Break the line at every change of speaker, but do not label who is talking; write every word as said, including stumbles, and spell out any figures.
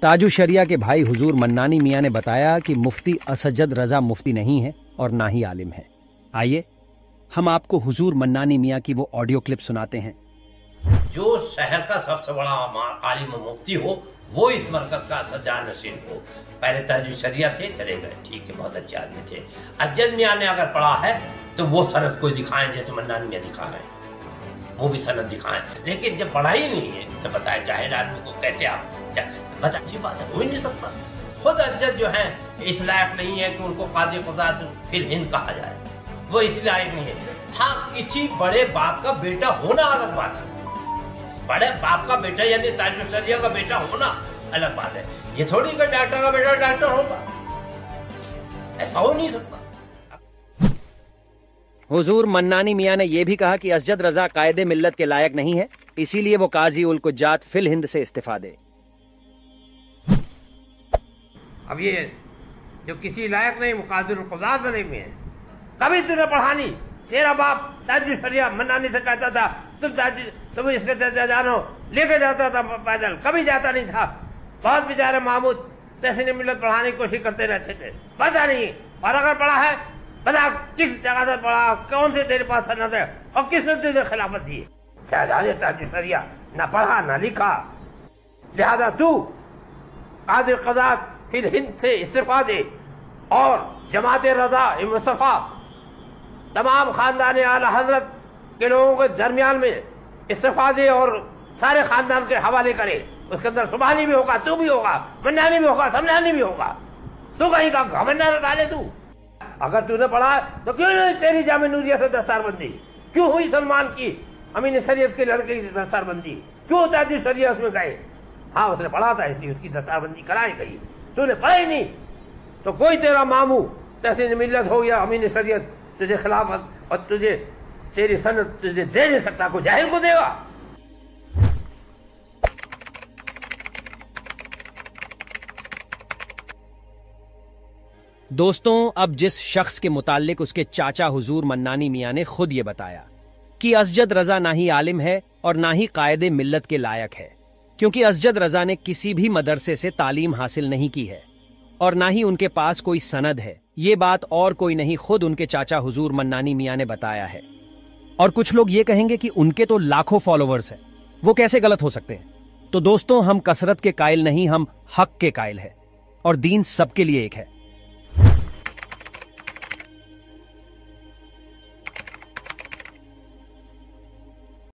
ताजु शरिया के भाई हुजूर मन्नानी मियाँ ने बताया कि मुफ्ती असजद रजा मुफ्ती नहीं है और ना ही आलिम है। आइए हम आपको हुजूर मन्नानी मियाँ की वो ऑडियो क्लिप सुनाते हैं।
जो शहर का सबसे बड़ा आलिम मुफ्ती हो वो इस मरकज का सज्जाद नशीन हो। पहले ताजु शरिया थे, चले गए, ठीक है, बहुत अच्छे आदमी थे। अजद मियाँ ने अगर पढ़ा है तो वो सनद कोई दिखाएं, जैसे मन्नानी मियाँ दिखा रहे हैं, वो भी सनद दिखाएं। लेकिन जब पढ़ाई नहीं है तो बताए जाहिर आदमी को कैसे आप बता, अच्छी बात है, हो ही नहीं सकता। खुद अजद जो है इस लायक नहीं है कि उनको कादी क़ुज़ात फिल हिंद कहा जाए, वो इस लायक नहीं है। हाँ, किसी बड़े बाप का बेटा होना अलग बात है, बड़े बाप का बेटा यानी ताजु शरिया का बेटा होना अलग बात है। ये थोड़ी कि डॉक्टर का बेटा डॉक्टर होगा, ऐसा हो नहीं सकता।
हुजूर मन्नानी मियाँ ने यह भी कहा कि असजद रजा कायदे मिल्लत के लायक नहीं है, इसीलिए वो काजी उल कुज्जात फिल हिंद से इस्तीफा दे।
अब ये जो किसी लायक नहीं मुकादिर क़ुज़ात बने हुए हैं, कभी तुमने पढ़ा नहीं। तेरा बाप ताजु शरिया मन्नानी से कहता था तुम ताजु तुम इसके चर्चा जानो, लेके जाता था पैदल, कभी जाता नहीं था। बहुत बेचारे महमूद तहसीन मिल्लत पढ़ाने की कोशिश करते रहते थे, पता नहीं। और अगर पढ़ा है बता किस जगह से पढ़ा, कौन से तेरे पास सनद है और किसने तुझे खिलाफत दी। शहजादे ताजु शरिया ना पढ़ा ना लिखा, लिहाजा तू कादिर क़ुज़ात फिर हिंद से इस्तीफा दे और जमात रजा मुस्तफा तमाम खानदान आला हजरत के लोगों के दरमियान में इस्तीफा दे और सारे खानदान के हवाले करे। उसके अंदर सुबहानी भी होगा, तू भी होगा, मन्नानी भी होगा, समझानी भी होगा। तू कहीं का घमंड न डाले। तू अगर तूने पढ़ा तो क्यों नहीं तेरी जामे नूरिया से दस्तारबंदी, क्यों हुई सलमान की अमीन शरीयत के लड़के की दस्तारबंदी, क्यों ताजु शरिया उसमें गए। हाँ, उसने पढ़ा था इसलिए उसकी दस्तारबंदी कराई गई। तूने पढ़ा ही नहीं तो कोई तेरा मामू तहसीन मिल्लत हो या अमीन शरीयत तुझे खिलाफत और तुझे तेरी सनद तुझे दे नहीं सकता, कोई जाहिल को देगा।
दोस्तों, अब जिस शख्स के मुताल्लिक उसके चाचा हुजूर मन्नानी मियाँ ने खुद ये बताया कि असजद रजा ना ही आलिम है और ना ही कायदे मिल्लत के लायक है, क्योंकि असजद रजा ने किसी भी मदरसे से तालीम हासिल नहीं की है और ना ही उनके पास कोई सनद है। ये बात और कोई नहीं, खुद उनके चाचा हुजूर मन्नानी मियाँ ने बताया है। और कुछ लोग ये कहेंगे कि उनके तो लाखों फॉलोवर्स हैं, वो कैसे गलत हो सकते हैं। तो दोस्तों, हम कसरत के कायल नहीं, हम हक के कायल हैं और दीन सबके लिए एक है।